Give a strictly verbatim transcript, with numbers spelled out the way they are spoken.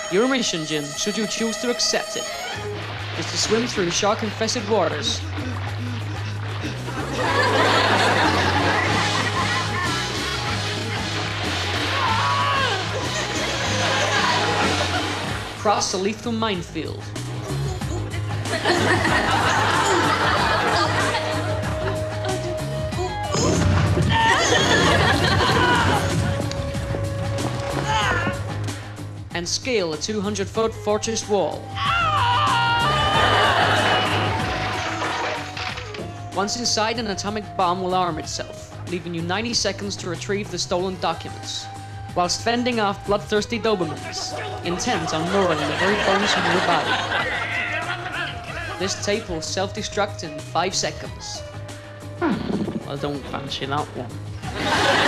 Your mission, Jim, should you choose to accept it, is to swim through shark-infested waters. Cross a lethal minefield. And scale a two hundred foot fortress wall. Once inside, an atomic bomb will arm itself, leaving you ninety seconds to retrieve the stolen documents, whilst fending off bloodthirsty Dobermans, intent on gnawing the very bones from your body. This tape will self-destruct in five seconds. Hmm, I don't fancy that one.